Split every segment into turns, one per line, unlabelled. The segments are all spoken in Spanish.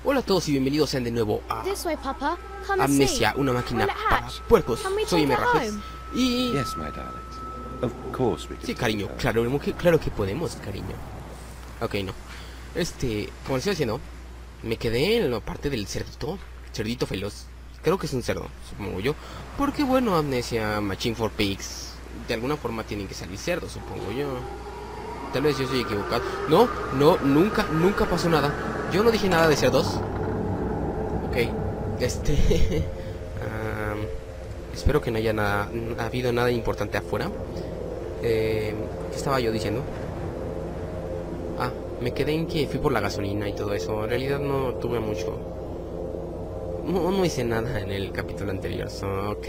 Hola a todos y bienvenidos sean de nuevo a
This way, Papa. Come and
Amnesia,
see.
una máquina
Will it
para
hatch?
puercos.
Can we
Soy
take
M.
it
Rajes.
home?
Y...
Yes, my darlings. Of course we can.
Sí, cariño,
take her.
claro que podemos, cariño. Ok, no. Como les iba diciendo, me quedé en la parte del cerdito. Cerdito veloz. Creo que es un cerdo, supongo yo. Porque bueno, Amnesia, Machine for Pigs, de alguna forma tienen que salir cerdos, supongo yo. Tal vez yo estoy equivocado. No, nunca pasó nada. Yo no dije nada de cerdos. Ok, espero que no haya habido nada importante afuera. ¿Qué estaba yo diciendo? Ah, me quedé en que fui por la gasolina y todo eso. En realidad no tuve mucho. No hice nada en el capítulo anterior. Ok,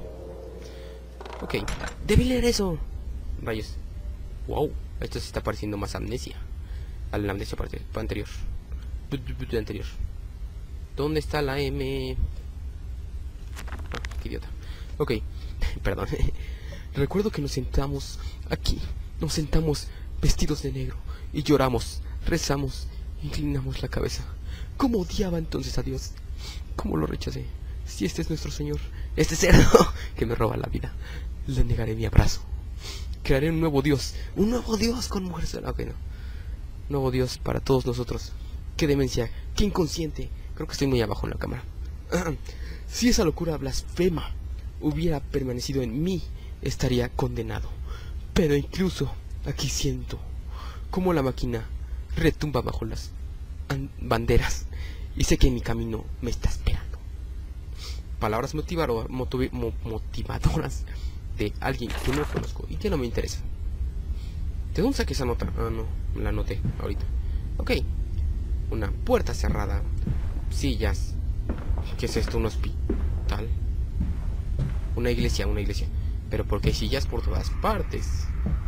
debí leer eso. Rayos. Wow, esto se está pareciendo más a Amnesia. A la Amnesia anterior. Anterior. ¿Dónde está la M? Ah, qué idiota. Ok, perdón. Recuerdo que nos sentamos aquí. Nos sentamos vestidos de negro y lloramos, rezamos, inclinamos la cabeza. ¿Cómo odiaba entonces a Dios? ¿Cómo lo rechacé? Si este es nuestro Señor, este cerdo que me roba la vida, le negaré mi abrazo. Crearé un nuevo Dios con mujeres. Ok, no. Nuevo Dios para todos nosotros. Qué demencia, qué inconsciente. Creo que estoy muy abajo en la cámara. Si esa locura blasfema hubiera permanecido en mí, estaría condenado. Pero incluso aquí siento cómo la máquina retumba bajo las banderas y sé que mi camino me está esperando. Palabras motivadoras de alguien que no conozco y que no me interesa. ¿De dónde saqué esa nota? Ah, no, la anoté ahorita. Ok, una puerta cerrada, sillas. ¿Qué es esto? ¿Un hospital? Una iglesia. Pero porque hay sillas por todas partes.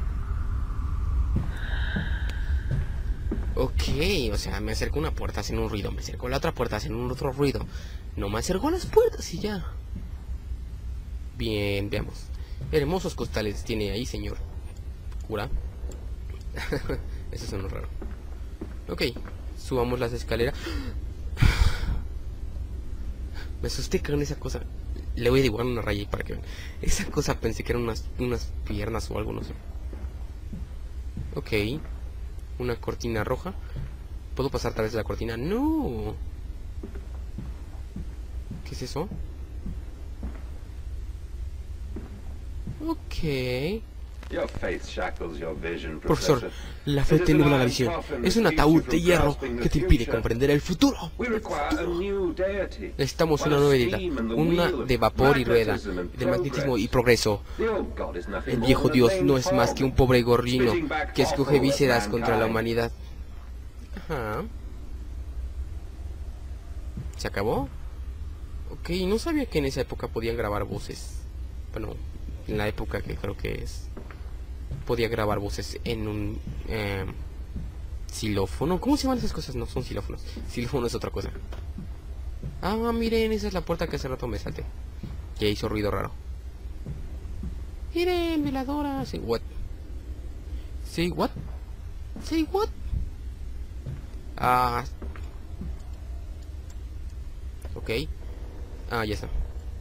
Ok, o sea, me acerco a una puerta, hacen un ruido. Me acerco a la otra puerta, hacen un otro ruido. No me acerco a las puertas y ya. Bien, veamos. Hermosos costales tiene ahí, señor cura. Eso suena raro. Ok, subamos las escaleras. Me asusté con esa cosa. Le voy a dibujar una raya ahí para que vean. Esa cosa pensé que eran unas piernas o algo, no sé. Ok, una cortina roja. ¿Puedo pasar a través de la cortina? No. ¿Qué es eso? Ok. Profesor, la fe te nubla la visión. Es un ataúd de hierro que te impide comprender el futuro. Necesitamos una nueva deidad, una de vapor y rueda, de magnetismo y progreso. El viejo Dios no es más que un pobre gorrino que escoge vísceras contra la humanidad. Ajá. ¿Se acabó? Ok, no sabía que en esa época podían grabar voces. Bueno, en la época que creo que es... Podía grabar voces en un xilófono. ¿Cómo se llaman esas cosas? No son xilófonos. Xilófono es otra cosa. Ah, miren, esa es la puerta que hace rato me salté. Que hizo ruido raro. Miren, veladora. Say what? Say what? Say what? Ah. Ok. Ah, ya está.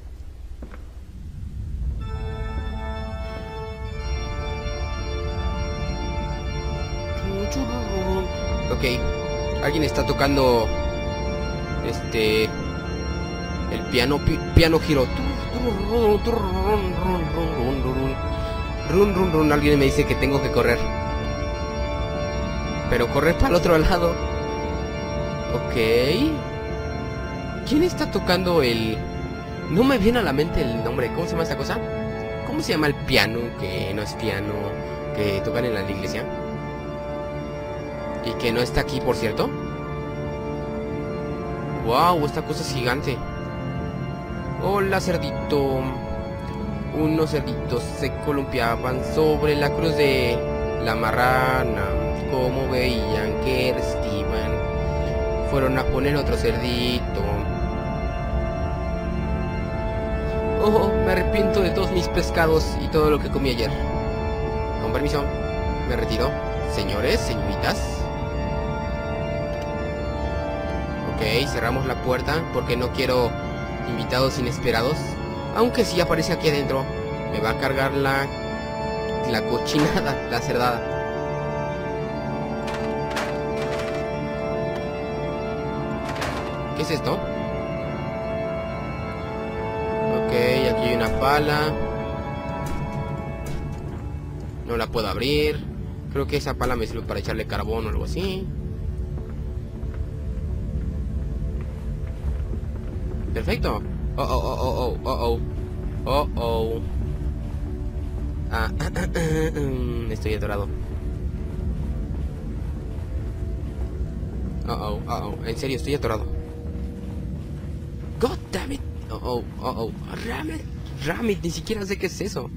Ok, alguien está tocando el piano giro. Alguien me dice que tengo que correr, pero correr para el otro lado. Ok, ¿quién está tocando el...? No me viene a la mente el nombre. ¿Cómo se llama esta cosa? ¿Cómo se llama el piano que no es piano, que tocan en la iglesia? Y que no está aquí, por cierto. Wow, esta cosa es gigante. Hola, cerdito. Unos cerditos se columpiaban sobre la cruz de la marrana. Como veían que restiban, fueron a poner otro cerdito. Oh, me arrepiento de todos mis pescados y todo lo que comí ayer. Con permiso, me retiro. Señores, señoritas. Ok, Ok, cerramos la puerta porque no quiero invitados inesperados. Aunque si aparece aquí adentro, me va a cargar la cochinada, la cerdada. ¿Qué es esto? Ok, aquí hay una pala. No la puedo abrir. Creo que esa pala me sirve para echarle carbón o algo así. Perfecto. Oh. Ah, estoy atorado. En serio, estoy atorado. God damn it. Ramit, ni siquiera sé qué es eso.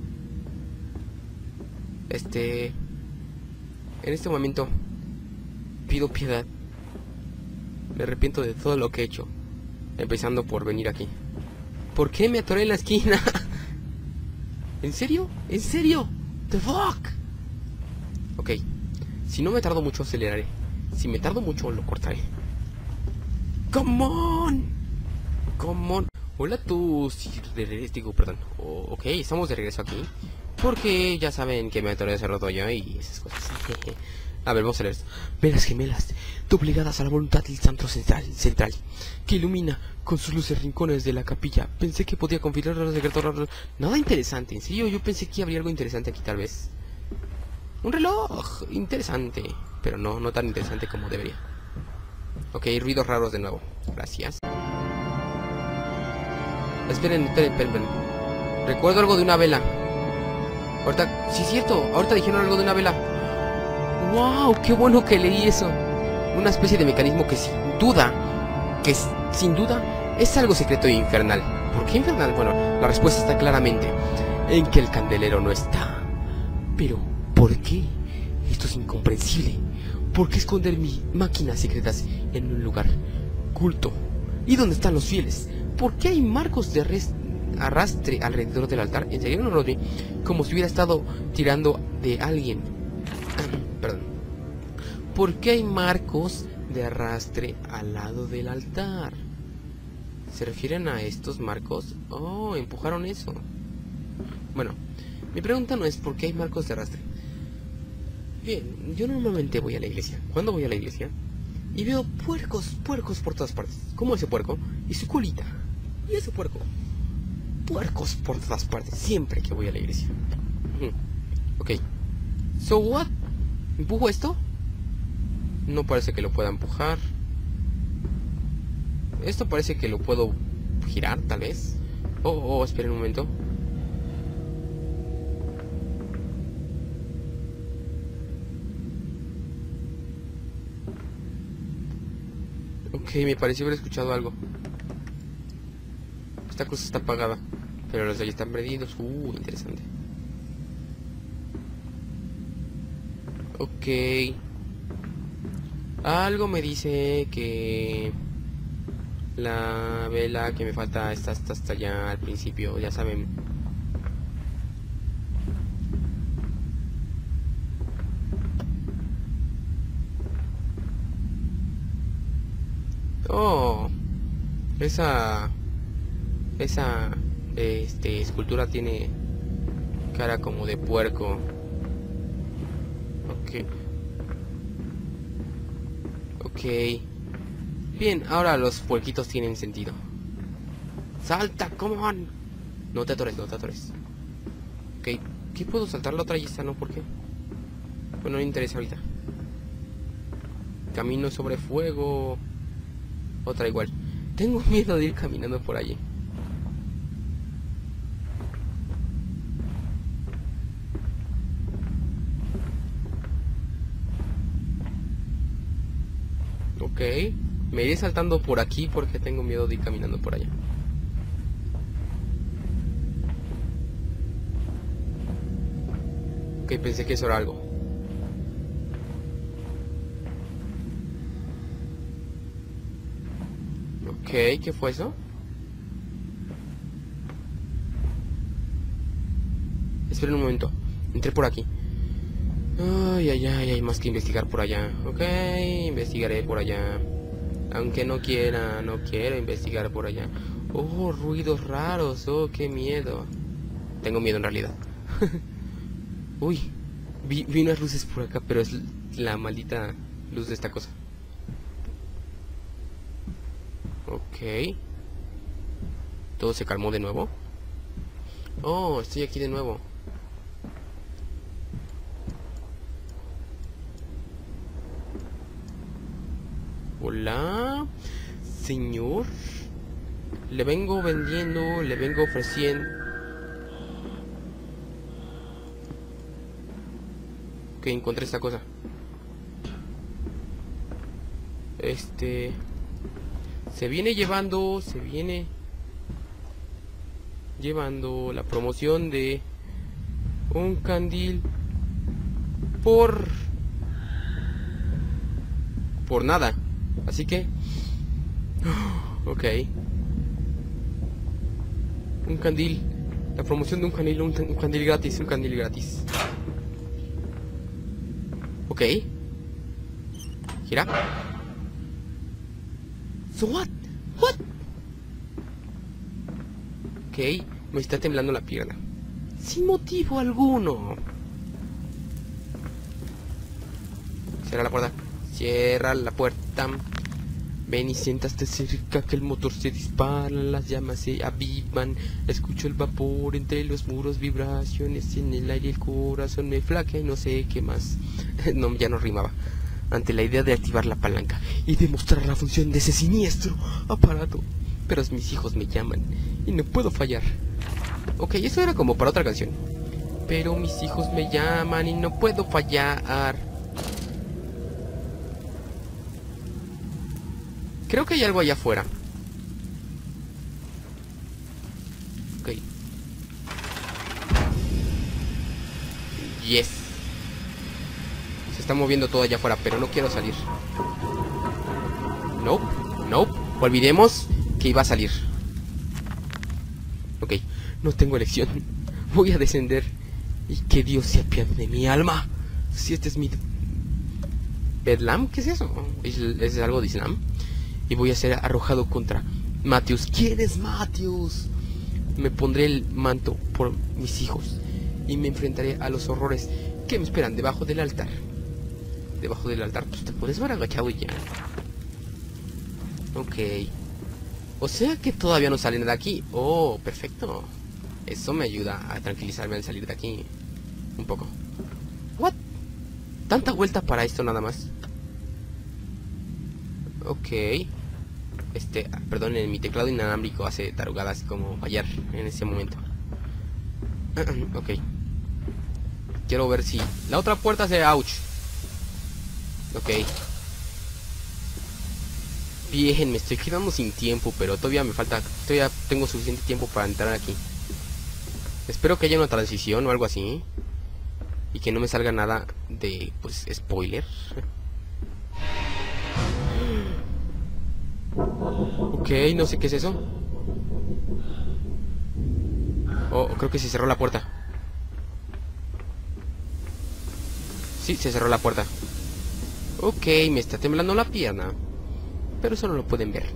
En este momento pido piedad. Me arrepiento de todo lo que he hecho. Empezando por venir aquí. ¿Por qué me atoré en la esquina? ¿En serio? ¿En serio? The fuck. Ok. Si no me tardo mucho aceleraré. Si me tardo mucho lo cortaré. Come on. Hola tú. Perdón. Ok, estamos de regreso aquí. Porque ya saben que me atoré hace rato ya y esas cosas. A ver, vamos a leer esto. Velas gemelas, doblegadas a la voluntad del santo central, que ilumina con sus luces rincones de la capilla. Pensé que podía confirmar los secretos. Nada interesante, en serio, yo pensé que habría algo interesante aquí tal vez. Un reloj interesante, pero no tan interesante como debería. Ok, ruidos raros de nuevo. Gracias. Esperen. Recuerdo algo de una vela. Ahorita, sí es cierto, ahorita dijeron algo de una vela. ¡Wow! ¡Qué bueno que leí eso! Una especie de mecanismo que sin duda es algo secreto e infernal. ¿Por qué infernal? Bueno, la respuesta está claramente en que el candelero no está. Pero, ¿por qué? Esto es incomprensible. ¿Por qué esconder mis máquinas secretas en un lugar culto? ¿Y dónde están los fieles? ¿Por qué hay marcos de arrastre alrededor del altar? En serio no lo vi. Como si hubiera estado tirando de alguien. Perdón. ¿Por qué hay marcos de arrastre al lado del altar? ¿Se refieren a estos marcos? Oh, empujaron eso. Bueno, mi pregunta no es por qué hay marcos de arrastre. Bien, yo normalmente voy a la iglesia. ¿Cuándo voy a la iglesia? Y veo puercos por todas partes. Como ese puerco y su colita. Y ese puerco. Puercos por todas partes, siempre que voy a la iglesia. Ok. So what? ¿Empujo esto? No parece que lo pueda empujar. Esto parece que lo puedo girar, tal vez. Esperen un momento. Ok, me pareció haber escuchado algo. Esta cosa está apagada, pero los de ahí están prendidos. Interesante. Ok. Algo me dice que la vela que me falta está hasta allá al principio, ya saben. Oh, esa escultura tiene cara como de puerco. Ok. Bien, ahora los puerquitos tienen sentido. ¡Salta! ¡Come on! No te atores. Ok. ¿Qué puedo saltar? La otra y esta no, ¿por qué? Bueno, no me interesa ahorita. Camino sobre fuego. Otra igual. Tengo miedo de ir caminando por allí. Ok, me iré saltando por aquí porque tengo miedo de ir caminando por allá. Ok, pensé que eso era algo. Ok, ¿qué fue eso? Esperen un momento, entré por aquí. Ay, hay más que investigar por allá. Ok, investigaré por allá. Aunque no quiero investigar por allá. Oh, ruidos raros. Oh, qué miedo. Tengo miedo en realidad. Uy, vi unas luces por acá, pero es la maldita luz de esta cosa. Ok. Todo se calmó de nuevo. Oh, estoy aquí de nuevo. Hola, señor. Le vengo vendiendo, le vengo ofreciendo. Ok, encontré esta cosa. Se viene llevando la promoción de un candil por nada. Así que ok, un candil, la promoción de un candil, un candil gratis, ok. Gira. So what? Ok, me está temblando la pierna sin motivo alguno. Cierra la puerta. Cierra la puerta. Ven y siéntate cerca que el motor se dispara, las llamas se avivan, escucho el vapor entre los muros, vibraciones en el aire, el corazón me flaquea y no sé qué más. No, ya no rimaba. Ante la idea de activar la palanca y demostrar la función de ese siniestro aparato. Pero mis hijos me llaman y no puedo fallar. Ok, eso era como para otra canción. Pero mis hijos me llaman y no puedo fallar. Creo que hay algo allá afuera. Ok. Yes. Se está moviendo todo allá afuera, pero no quiero salir. Nope. Olvidemos que iba a salir. Ok. No tengo elección. Voy a descender. Y que Dios se apiade de mi alma. Si este es mi... ¿Bedlam? ¿Qué es eso? ¿Es algo de Islam? Y voy a ser arrojado contra Matthews. ¿Quién es Matthews? Me pondré el manto por mis hijos y me enfrentaré a los horrores que me esperan debajo del altar. Debajo del altar, pues te puedes ver agachado y ya. Ok. O sea que todavía no salen de aquí. Oh, perfecto. Eso me ayuda a tranquilizarme al salir de aquí un poco. ¿What? ¿Tanta vuelta para esto nada más? Ok. Perdón, en mi teclado inalámbrico hace tarugadas como fallar en ese momento. Ok. Quiero ver si la otra puerta se... Ouch. Ok. Bien, me estoy quedando sin tiempo, pero todavía me falta... Todavía tengo suficiente tiempo para entrar aquí. Espero que haya una transición o algo así. Y que no me salga nada de... pues, spoiler. Ok, no sé qué es eso. Oh, creo que se cerró la puerta. Sí, se cerró la puerta. Ok, me está temblando la pierna. Pero eso no lo pueden ver.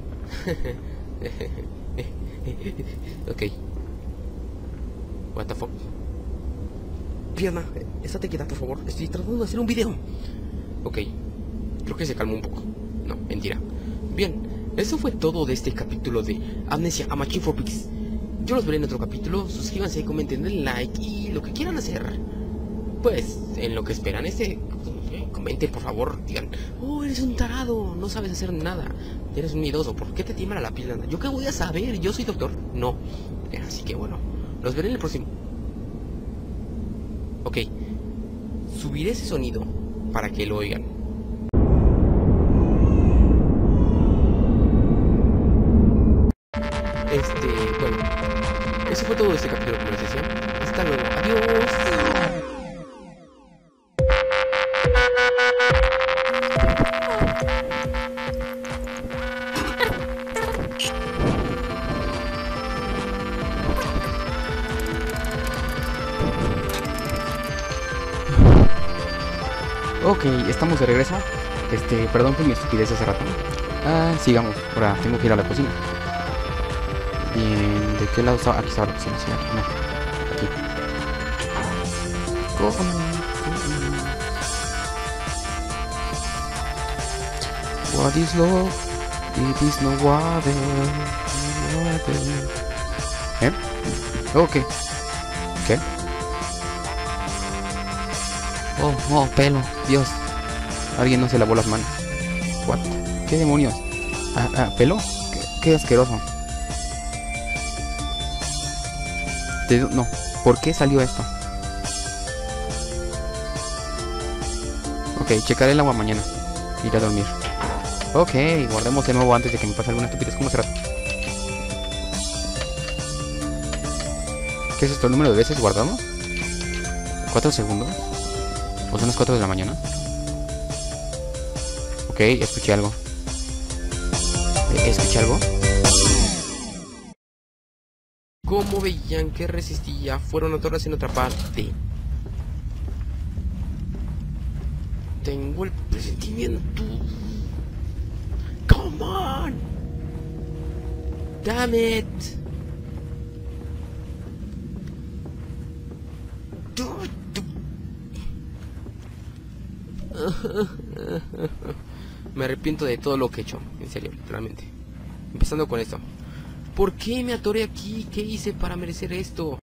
Ok. What the fuck. Pierna, estate quieta, por favor. Estoy tratando de hacer un video. Ok. Creo que se calmó un poco. No, mentira. Bien, eso fue todo de este capítulo de Amnesia A Machine for Pigs. Yo los veré en otro capítulo. Suscríbanse, comenten, den like y lo que quieran hacer. Pues, en lo que esperan comenten, por favor. Digan, oh, eres un tarado, no sabes hacer nada, eres un miedoso, ¿por qué te tiembla la pierna? ¿Yo qué voy a saber? ¿Yo soy doctor? No. Así que bueno, los veré en el próximo. Ok. Subiré ese sonido para que lo oigan. Bueno, eso fue todo de este capítulo de conversación. Hasta luego, adiós.
Ok, estamos de regreso. Perdón por mi estupidez hace rato.
Sigamos. Ahora tengo que ir a la cocina. Bien, ¿de qué lado estaba? Aquí estaba la cocina, sí, aquí, no. Aquí. What is love? It is no water. ¿Eh? Ok. ¿Qué? Oh, pelo. Dios. Alguien no se lavó las manos. What? ¿Qué demonios? ¿Pelo? Qué asqueroso. No. ¿Por qué salió esto? Ok, checaré el agua mañana. Ir a dormir. Ok, guardemos de nuevo antes de que me pase alguna estupidez. ¿Cómo será? ¿Qué es esto? ¿El número de veces guardado? ¿4 segundos? ¿O son las 4 de la mañana? Ok, escuché algo. ¿Escuché algo? Como veían que resistía, fueron atorras en otra parte. Tengo el presentimiento. Come on. Damn it. Me arrepiento de todo lo que he hecho, en serio, literalmente. Empezando con esto. ¿Por qué me atoré aquí? ¿Qué hice para merecer esto?